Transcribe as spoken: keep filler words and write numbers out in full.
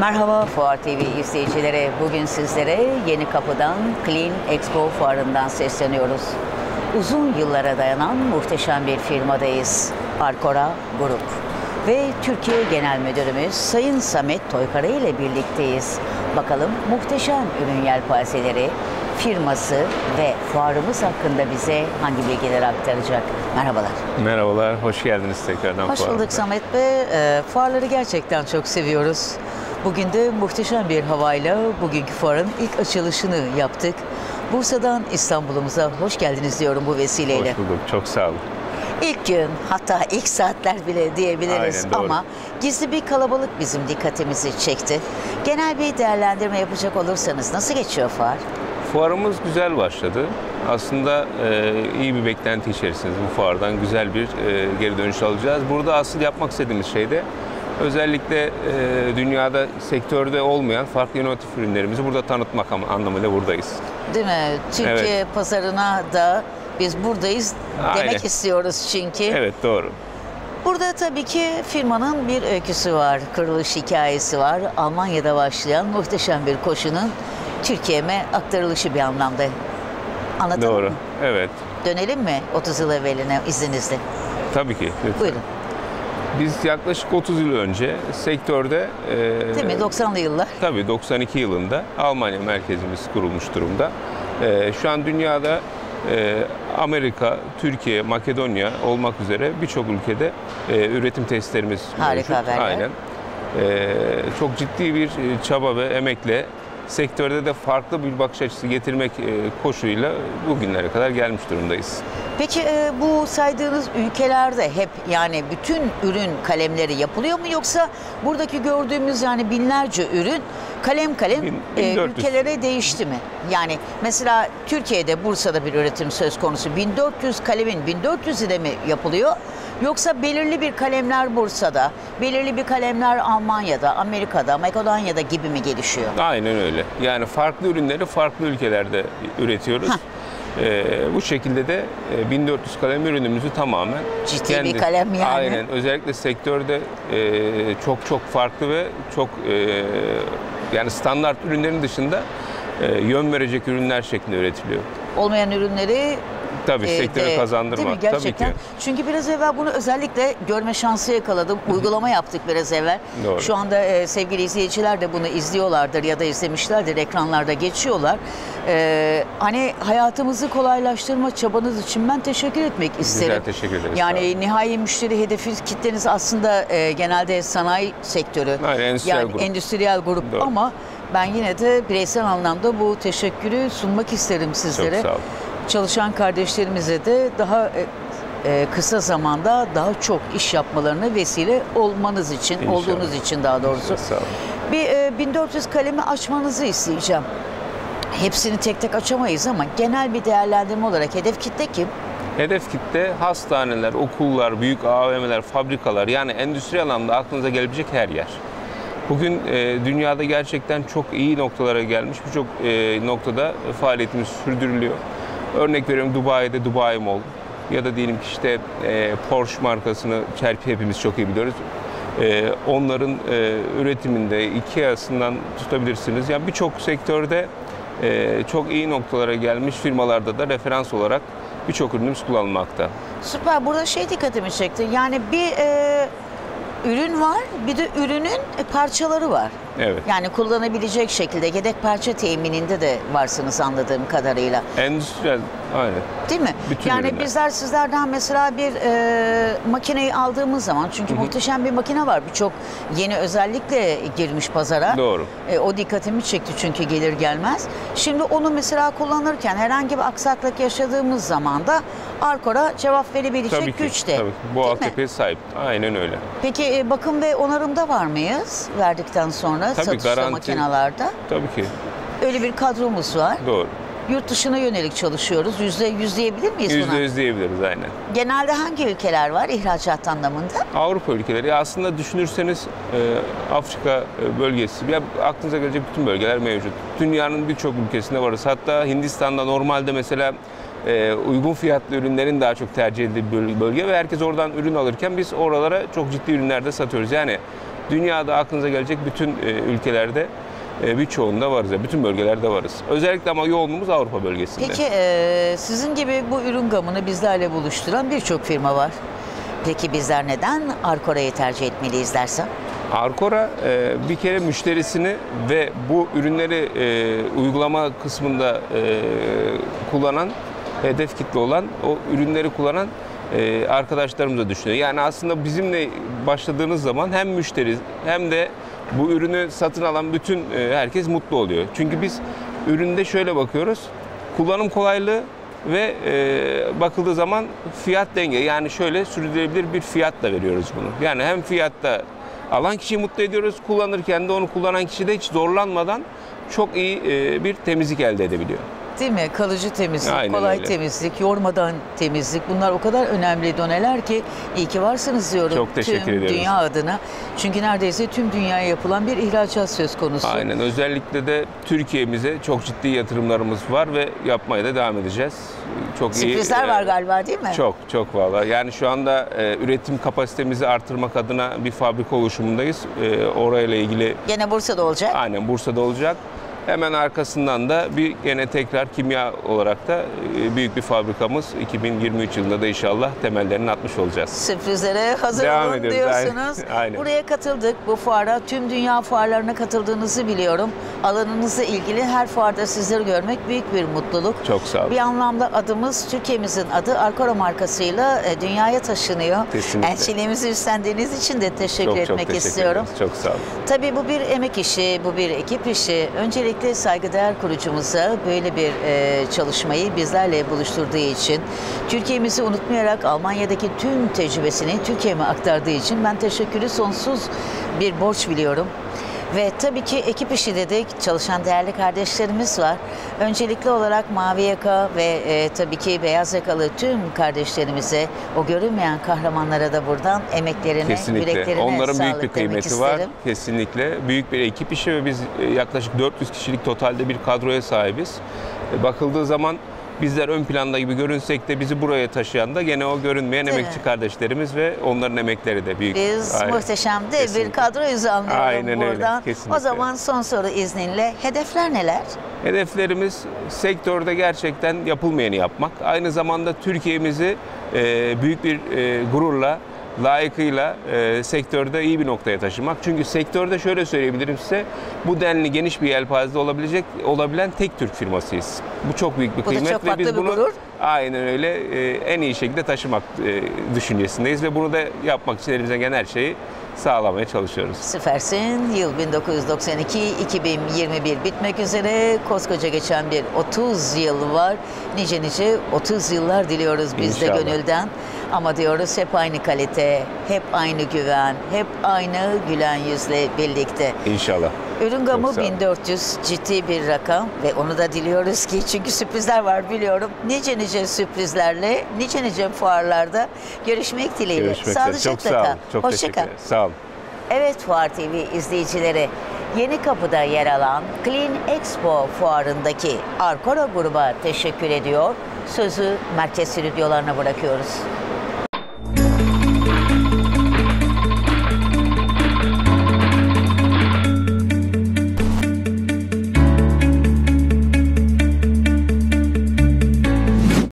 Merhaba Fuar T V izleyicileri. Bugün sizlere Yenikapı'dan Clean Expo Fuarı'ndan sesleniyoruz. Uzun yıllara dayanan muhteşem bir firmadayız. Arcora Grup. Ve Türkiye Genel Müdürümüz Sayın Samet Toykara ile birlikteyiz. Bakalım muhteşem ürün yelpazeleri, firması ve fuarımız hakkında bize hangi bilgileri aktaracak? Merhabalar. Merhabalar, hoş geldiniz tekrardan. Hoş bulduk Samet Bey. E, fuarları gerçekten çok seviyoruz. Bugün de muhteşem bir havayla bugünkü fuarın ilk açılışını yaptık. Bursa'dan İstanbul'umuza hoş geldiniz diyorum bu vesileyle. Hoş bulduk, çok sağ olun. İlk gün, hatta ilk saatler bile diyebiliriz. Aynen, ama gizli bir kalabalık bizim dikkatimizi çekti. Genel bir değerlendirme yapacak olursanız nasıl geçiyor fuar? Fuarımız güzel başladı. Aslında e, iyi bir beklenti içerisindeyiz bu fuardan. Güzel bir e, geri dönüş alacağız. Burada asıl yapmak istediğimiz şey de özellikle e, dünyada sektörde olmayan farklı inovatif ürünlerimizi burada tanıtmak anlamıyla buradayız. Değil mi? Türkiye evet. pazarına da biz buradayız demek Aynen. istiyoruz çünkü. Evet, doğru. Burada tabii ki firmanın bir öyküsü var, kırılış hikayesi var. Almanya'da başlayan muhteşem bir koşunun Türkiye'ye aktarılışı bir anlamda. Anlatalım Doğru, mı? evet. Dönelim mi otuz yıl evveline izninizle? Tabii ki. Lütfen. Buyurun. Biz yaklaşık otuz yıl önce sektörde... E, Değil mi? doksanlı yıllar. Tabii, doksan iki yılında Almanya merkezimiz kurulmuş durumda. E, şu an dünyada e, Amerika, Türkiye, Makedonya olmak üzere birçok ülkede e, üretim testlerimiz Harika mevcut. haberler. Aynen. E, çok ciddi bir çaba ve emekle sektörde de farklı bir bakış açısı getirmek e, koşuluyla bugünlere kadar gelmiş durumdayız. Peki e, bu saydığınız ülkelerde hep yani bütün ürün kalemleri yapılıyor mu, yoksa buradaki gördüğümüz yani binlerce ürün kalem kalem bin, e, ülkelere değişti mi? Yani mesela Türkiye'de, Bursa'da bir üretim söz konusu. bin dört yüz kalemin bin dört yüzü de mi yapılıyor? Yoksa belirli bir kalemler Bursa'da, belirli bir kalemler Almanya'da, Amerika'da, Makedonya'da gibi mi gelişiyor? Aynen öyle. Yani farklı ürünleri farklı ülkelerde üretiyoruz. Ee, bu şekilde de e, bin dört yüz kalem ürünümüzü tamamen ciddi kendi, bir kalem yani. Aynen. Özellikle sektörde e, çok çok farklı ve çok e, yani standart ürünlerin dışında e, yön verecek ürünler şeklinde üretiliyor. Olmayan ürünleri Tabii e, sektöre de, kazandırmak. Değil mi? Gerçekten. Tabii ki. Çünkü biraz evvel bunu özellikle görme şansı yakaladım. Uygulama yaptık biraz evvel. Doğru. Şu anda e, sevgili izleyiciler de bunu izliyorlardır ya da izlemişlerdir. Ekranlarda geçiyorlar. E, hani hayatımızı kolaylaştırma çabanız için ben teşekkür etmek isterim. Güzel, teşekkür ederiz. Yani nihai müşteri hedefi kitleniz aslında e, genelde sanayi sektörü. Aynen, endüstriyel yani grup. endüstriyel grup. Doğru. Ama ben yine de bireysel anlamda bu teşekkürü sunmak isterim sizlere. Çok sağ olun. Çalışan kardeşlerimize de daha e, kısa zamanda daha çok iş yapmalarına vesile olmanız için, İnşallah. olduğunuz için daha doğrusu. Sağ olun. Bir e, bin dört yüz kalemi açmanızı isteyeceğim. Hepsini tek tek açamayız ama genel bir değerlendirme olarak hedef kitle kim? Hedef kitle hastaneler, okullar, büyük A V M'ler, fabrikalar, yani endüstri anlamda aklınıza gelebilecek her yer. Bugün e, dünyada gerçekten çok iyi noktalara gelmiş, birçok e, noktada faaliyetimiz sürdürülüyor. Örnek veriyorum, Dubai'de Dubai Mall ya da diyelim ki işte e, Porsche markasını hepimiz çok iyi biliyoruz. E, onların e, üretiminde IKEA'sından tutabilirsiniz. Yani birçok sektörde e, çok iyi noktalara gelmiş firmalarda da referans olarak birçok ürünümüz kullanılmakta. Süper. Burada şey dikkatimi çekti. Yani bir e, ürün var, bir de ürünün parçaları var. Evet. Yani kullanabilecek şekilde yedek parça temininde de varsınız anladığım kadarıyla. Endüstriyel, aynen. Değil mi? Bütün yani ürünler. Bizler sizlerden mesela bir e, makineyi aldığımız zaman, çünkü Hı-hı. muhteşem bir makine var. Birçok yeni özellikle girmiş pazara. Doğru. E, o dikkatimi çekti çünkü gelir gelmez. Şimdi onu mesela kullanırken herhangi bir aksaklık yaşadığımız zaman da Arcora cevap verebilecek tabii ki, güçte. Tabii ki. Bu altyapıya sahip. Aynen öyle. Peki e, bakım ve onarımda var mıyız verdikten sonra tabii, satışta garanti, makinalarda? Tabii ki. Öyle bir kadromuz var. Doğru. Yurt dışına yönelik çalışıyoruz. Yüzde yüz diyebilir miyiz buna? Yüzde yüz diyebiliriz, aynen. Genelde hangi ülkeler var ihracat anlamında? Avrupa ülkeleri. Aslında düşünürseniz e, Afrika bölgesi, ya aklınıza gelecek bütün bölgeler mevcut. Dünyanın birçok ülkesinde varız. Hatta Hindistan'da normalde mesela e, uygun fiyatlı ürünlerin daha çok tercih edildiği bir bölge ve herkes oradan ürün alırken biz oralara çok ciddi ürünlerde satıyoruz. Yani dünyada aklınıza gelecek bütün e, ülkelerde e, birçoğunda varız. Yani bütün bölgelerde varız. Özellikle ama yoğunluğumuz Avrupa bölgesinde. Peki e, sizin gibi bu ürün gamını bizlerle buluşturan birçok firma var. Peki bizler neden Arkora'yı tercih etmeliyiz dersen? Arkora e, bir kere müşterisini ve bu ürünleri e, uygulama kısmında e, kullanan, hedef kitle olan, o ürünleri kullanan e, arkadaşlarımıza düşünüyor. Yani aslında bizimle başladığınız zaman hem müşteri hem de bu ürünü satın alan bütün e, herkes mutlu oluyor. Çünkü biz üründe şöyle bakıyoruz, kullanım kolaylığı ve e, bakıldığı zaman fiyat denge, yani şöyle sürdürülebilir bir fiyatla veriyoruz bunu. Yani hem fiyatta alan kişiyi mutlu ediyoruz, kullanırken de onu kullanan kişi de hiç zorlanmadan çok iyi e, bir temizlik elde edebiliyor. Değil mi? Kalıcı temizlik, Aynen kolay öyle. temizlik, yormadan temizlik. Bunlar o kadar önemli doneler ki iyi ki varsınız diyorum. Çok teşekkür tüm ederiz. dünya adına. Çünkü neredeyse tüm dünyaya yapılan bir ihracat söz konusu. Aynen. Özellikle de Türkiye'mize çok ciddi yatırımlarımız var ve yapmaya da devam edeceğiz. Çok Sürprizler iyi, var e, galiba değil mi? Çok, çok valla. Yani şu anda e, üretim kapasitemizi artırmak adına bir fabrika oluşumundayız. E, orayla ilgili... Gene Bursa'da olacak. Aynen, Bursa'da olacak. Hemen arkasından da bir gene tekrar kimya olarak da e, büyük bir fabrikamız iki bin yirmi üç yılında da inşallah temellerini atmış olacağız. Sürprizlere hazır Devam olun ediyoruz, diyorsunuz. aynen, aynen. Buraya katıldık. Bu fuara tüm dünya fuarlarına katıldığınızı biliyorum. Alanınızla ilgili her fuarda sizleri görmek büyük bir mutluluk. Çok sağ olun. Bir anlamda adımız, Türkiye'mizin adı Arkora markasıyla e, dünyaya taşınıyor. Kesinlikle. Elçiliğimizi üstlendiğiniz için de teşekkür Çok, etmek çok teşekkür istiyorum. ederiz. Çok sağ olun. Tabii bu bir emek işi, bu bir ekip işi. Öncelikle saygıdeğer kurucumuza böyle bir e, çalışmayı bizlerle buluşturduğu için, Türkiye'mizi unutmayarak Almanya'daki tüm tecrübesini Türkiye'me aktardığı için ben teşekkürü sonsuz bir borç biliyorum. Ve tabii ki ekip işi dedik, çalışan değerli kardeşlerimiz var. Öncelikli olarak mavi yaka ve e, tabii ki beyaz yakalı tüm kardeşlerimize, o görünmeyen kahramanlara da buradan emeklerine, Kesinlikle. yüreklerine Onların büyük sağlık bir demek kıymeti var. isterim. Kesinlikle. Büyük bir ekip işi ve biz e, yaklaşık dört yüz kişilik totalde bir kadroya sahibiz. E, Bakıldığı zaman bizler ön planda gibi görünsek de bizi buraya taşıyan da gene o görünmeyen Değil emekçi mi? kardeşlerimiz ve onların emekleri de büyük. Biz Aynen. muhteşem de bir Kesinlikle. kadroyuz anlıyorum Aynen öyle, buradan. kesinlikle. O zaman son soru izninle. Hedefler neler? Hedeflerimiz sektörde gerçekten yapılmayanı yapmak. Aynı zamanda Türkiye'mizi e, büyük bir e, gururla, layıkıyla e, sektörde iyi bir noktaya taşımak. Çünkü sektörde şöyle söyleyebilirim size, bu denli geniş bir yelpazede olabilecek olabilen tek Türk firmasıyız. Bu çok büyük bir Bu da kıymet çok ve farklı biz bir bunu gurur. aynen öyle e, en iyi şekilde taşımak e, düşüncesindeyiz ve bunu da yapmak için elimizden gelen her şeyi sağlamaya çalışıyoruz. Süpersin. Yıl bin dokuz yüz doksan iki iki bin yirmi bir bitmek üzere. Koskoca geçen bir otuz yıl var. Nice nice otuz yıllar diliyoruz biz de İnşallah. gönülden. Ama diyoruz hep aynı kalite, hep aynı güven, hep aynı gülen yüzle birlikte. İnşallah. Ürün gamı Çok sağ olun. bin dört yüz, ciddi bir rakam ve onu da diliyoruz ki, çünkü sürprizler var biliyorum. Nice nice sürprizlerle, nice nice fuarlarda görüşmek dileğiyle. Görüşmek üzere. Çok Sağlıcakla sağ kal. olun. Çok Hoşça teşekkür kal. ederim. Sağ olun. Evet Fuar T V izleyicileri, Yeni Kapı'da yer alan Clean Expo fuarındaki Arkora gruba teşekkür ediyor. Sözü merkez stüdyolarına bırakıyoruz.